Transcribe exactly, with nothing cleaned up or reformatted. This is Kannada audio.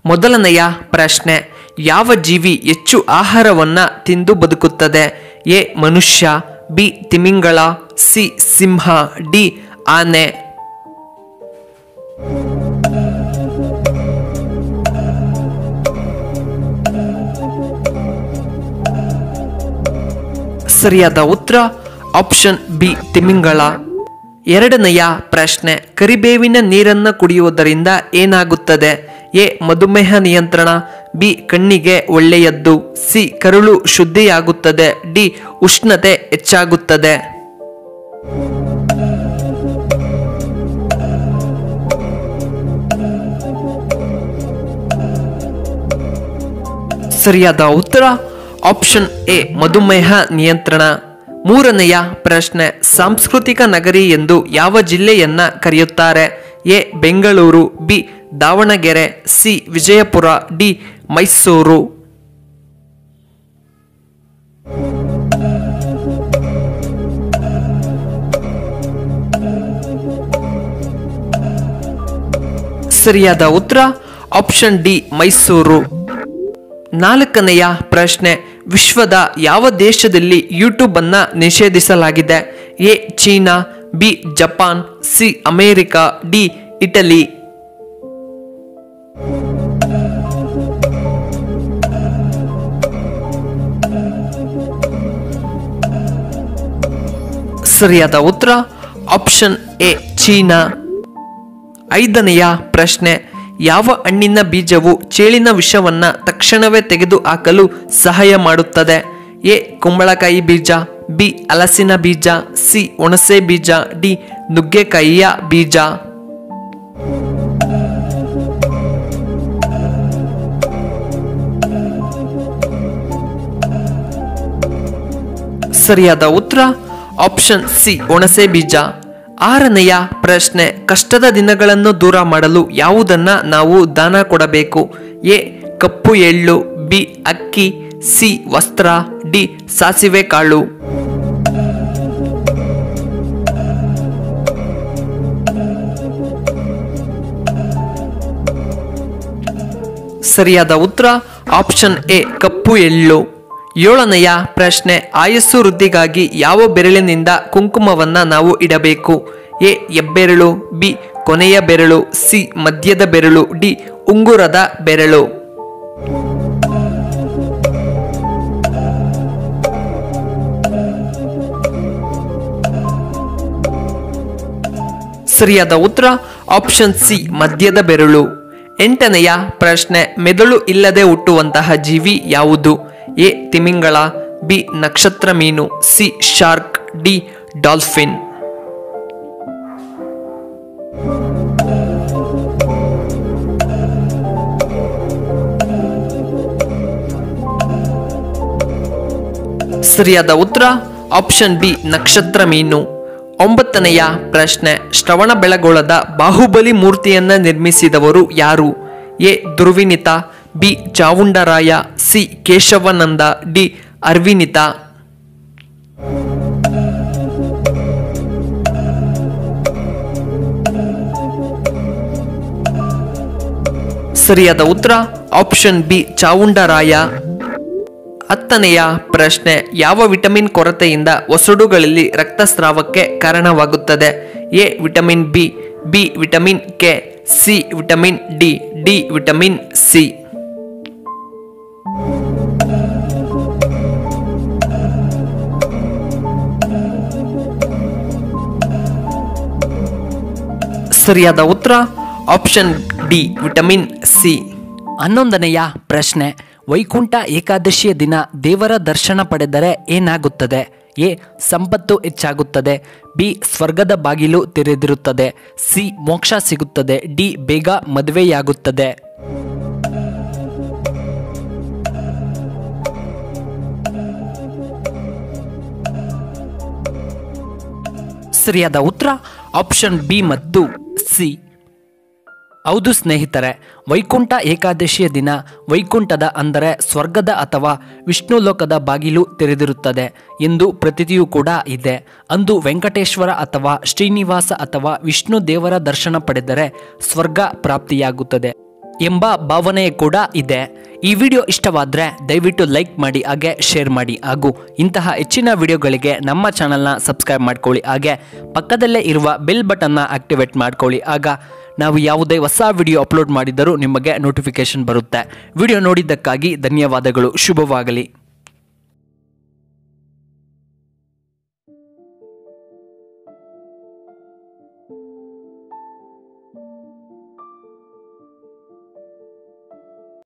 ಮೊದಲನೆಯ ಪ್ರಶ್ನೆ, ಯಾವ ಜೀವಿ ಹೆಚ್ಚು ಆಹಾರವನ್ನು ತಿಂದು ಬದುಕುತ್ತದೆ? ಎ ಮನುಷ್ಯ, ಬಿ ತಿಮಿಂಗಳ, ಸಿ ಸಿಂಹ, ಡಿ ಆನೆ. ಸರಿಯಾದ ಉತ್ತರ ಆಪ್ಷನ್ ಬಿ ತಿಮಿಂಗಳ. ಎರಡನೆಯ ಪ್ರಶ್ನೆ, ಕರಿಬೇವಿನ ನೀರನ್ನು ಕುಡಿಯುವುದರಿಂದ ಏನಾಗುತ್ತದೆ? ಎ ಮಧುಮೇಹ ನಿಯಂತ್ರಣ, ಬಿ ಕಣ್ಣಿಗೆ ಒಳ್ಳೆಯದ್ದು, ಸಿ ಕರುಳು ಶುದ್ಧಿಯಾಗುತ್ತದೆ, ಡಿ ಉಷ್ಣತೆ ಹೆಚ್ಚಾಗುತ್ತದೆ. ಸರಿಯಾದ ಉತ್ತರ ಆಪ್ಷನ್ ಎ ಮಧುಮೇಹ ನಿಯಂತ್ರಣ. ಮೂರನೆಯ ಪ್ರಶ್ನೆ, ಸಾಂಸ್ಕೃತಿಕ ನಗರಿ ಎಂದು ಯಾವ ಜಿಲ್ಲೆಯನ್ನ ಕರೆಯುತ್ತಾರೆ? A Bengaluru, B Davanagere, C Vijayapura, D Mysuru. ಸರಿಯಾದ ಉತ್ತರ ಆಪ್ಷನ್ ಡಿ ಮೈಸೂರು. ನಾಲ್ಕನೆಯ ಪ್ರಶ್ನೆ, ವಿಶ್ವದ ಯಾವ ದೇಶದಲ್ಲಿ ಯೂಟ್ಯೂಬ್ ಅನ್ನ ನಿಷೇಧಿಸಲಾಗಿದೆ? A China, B Japan, C America, D Italy. ಸರಿಯಾದ ಉತ್ತರ ಆಪ್ಷನ್ ಎ ಚೀನಾ. ಐದನೆಯ ಪ್ರಶ್ನೆ, ಯಾವ ಹಣ್ಣಿನ ಬೀಜವು ಚೇಳಿನ ವಿಷವನ್ನ ತಕ್ಷಣವೇ ತೆಗೆದು ಹಾಕಲು ಸಹಾಯ ಮಾಡುತ್ತದೆ? ಎ ಕುಂಬಳಕಾಯಿ ಬೀಜ, ಬಿ ಹಲಸಿನ ಬೀಜ, ಸಿ ಹುಣಸೆ ಬೀಜ, ಡಿ ನುಗ್ಗೆಕಾಯಿಯ ಬೀಜ. ಸರಿಯಾದ ಉತ್ತರ ಆಪ್ಷನ್ ಸಿ ಹುಣಸೆ ಬೀಜ. ಆರನೆಯ ಪ್ರಶ್ನೆ, ಕಷ್ಟದ ದಿನಗಳನ್ನು ದೂರ ಮಾಡಲು ಯಾವುದನ್ನ ನಾವು ದಾನ ಕೊಡಬೇಕು? ಎ ಕಪ್ಪು ಎಳ್ಳು, ಬಿ ಅಕ್ಕಿ, ಸಿ ವಸ್ತ್ರ, ಡಿ ಸಾಸಿವೆ ಕಾಳು. ಸರಿಯಾದ ಉತ್ತರ ಆಪ್ಷನ್ ಎ ಕಪ್ಪು ಎಳ್ಳು. ಏಳನೆಯ ಪ್ರಶ್ನೆ, ಆಯಸ್ಸು ವೃದ್ಧಿಗಾಗಿ ಯಾವ ಬೆರಳಿನಿಂದ ಕುಂಕುಮವನ್ನ ನಾವು ಇಡಬೇಕು? ಎ ಹೆಬ್ಬೆರಳು, ಬಿ ಕೊನೆಯ ಬೆರಳು, ಸಿ ಮಧ್ಯದ ಬೆರಳು, ಡಿ ಉಂಗುರದ ಬೆರಳು. ಸರಿಯಾದ ಉತ್ತರ ಆಪ್ಷನ್ ಸಿ ಮಧ್ಯದ ಬೆರಳು. ಎಂಟನೆಯ ಪ್ರಶ್ನೆ, ಮೆದುಳು ಇಲ್ಲದೆ ಹುಟ್ಟುವಂತಹ ಜೀವಿ ಯಾವುದು? ಎ ತಿಮಿಂಗಳ, ಬಿ ನಕ್ಷತ್ರ ಮೀನು, ಸಿ ಶಾರ್ಕ್, ಡಿ ಡಾಲ್ಫಿನ್. ಸರಿಯಾದ ಉತ್ತರ ಆಪ್ಷನ್ ಬಿ ನಕ್ಷತ್ರ ಮೀನು. ಒಂಬತ್ತನೆಯ ಪ್ರಶ್ನೆ, ಶ್ರವಣಬೆಳಗೊಳದ ಬಾಹುಬಲಿ ಮೂರ್ತಿಯನ್ನ ನಿರ್ಮಿಸಿದವರು ಯಾರು? A Durvinita, B Chavundaraya, C Keshavananda, D Arvinita. ಸರಿಯಾದ ಉತ್ತರ ಆಪ್ಷನ್ ಬಿ ಚಾವುಂಡರಾಯ. ಹತ್ತನೆಯ ಪ್ರಶ್ನೆ, ಯಾವ ವಿಟಮಿನ್ ಕೊರತೆಯಿಂದ ಒಸಡುಗಳಲ್ಲಿ ರಕ್ತಸ್ರಾವಕ್ಕೆ ಕಾರಣವಾಗುತ್ತದೆ? A vitamin B, B vitamin K, C vitamin D, D vitamin C. ಸರಿಯಾದ ಉತ್ತರ ಆಪ್ಷನ್ ಡಿ ವಿಟಮಿನ್ ಸಿ. ಹನ್ನೊಂದನೆಯ ಪ್ರಶ್ನೆ, ವೈಕುಂಠ ಏಕಾದಶಿಯ ದಿನ ದೇವರ ದರ್ಶನ ಪಡೆದರೆ ಏನಾಗುತ್ತದೆ? ಎ ಸಂಪತ್ತು ಹೆಚ್ಚಾಗುತ್ತದೆ, ಬಿ ಸ್ವರ್ಗದ ಬಾಗಿಲು ತೆರೆದಿರುತ್ತದೆ, ಸಿ ಮೋಕ್ಷ ಸಿಗುತ್ತದೆ, ಡಿ ಬೇಗ ಮದುವೆಯಾಗುತ್ತದೆ. ಸರಿಯಾದ ಉತ್ತರ ಆಪ್ಷನ್ ಬಿ ಮತ್ತು ಸಿ. ಹೌದು ಸ್ನೇಹಿತರೆ, ವೈಕುಂಠ ಏಕಾದಶಿಯ ದಿನ ವೈಕುಂಠದ ಅಂದರೆ ಸ್ವರ್ಗದ ಅಥವಾ ವಿಷ್ಣು ಲೋಕದ ಬಾಗಿಲು ತೆರೆದಿರುತ್ತದೆ ಎಂದು ಪ್ರತೀತಿಯೂ ಕೂಡ ಇದೆ. ಅಂದು ವೆಂಕಟೇಶ್ವರ ಅಥವಾ ಶ್ರೀನಿವಾಸ ಅಥವಾ ವಿಷ್ಣು ದೇವರ ದರ್ಶನ ಪಡೆದರೆ ಸ್ವರ್ಗ ಪ್ರಾಪ್ತಿಯಾಗುತ್ತದೆ. ಎಂಬ ಭಾವನೆ ಕೂಡ ಇದೆ. ಈ ವಿಡಿಯೋ ಇಷ್ಟವಾದರೆ ದಯವಿಟ್ಟು ಲೈಕ್ ಮಾಡಿ ಹಾಗೆ ಶೇರ್ ಮಾಡಿ ಹಾಗೂ ಇಂತಹ ಹೆಚ್ಚಿನ ವಿಡಿಯೋಗಳಿಗೆ ನಮ್ಮ ಚಾನಲ್ನ ಸಬ್ಸ್ಕ್ರೈಬ್ ಮಾಡ್ಕೊಳ್ಳಿ. ಹಾಗೆ ಪಕ್ಕದಲ್ಲೇ ಇರುವ ಬೆಲ್ ಬಟನ್ನ ಆಕ್ಟಿವೇಟ್ ಮಾಡ್ಕೊಳ್ಳಿ. ಆಗ ನಾವು ಯಾವುದೇ ಹೊಸ ವಿಡಿಯೋ ಅಪ್ಲೋಡ್ ಮಾಡಿದರೂ ನಿಮಗೆ ನೋಟಿಫಿಕೇಶನ್ ಬರುತ್ತೆ. ವಿಡಿಯೋ ನೋಡಿದ್ದಕ್ಕಾಗಿ ಧನ್ಯವಾದಗಳು. ಶುಭವಾಗಲಿ.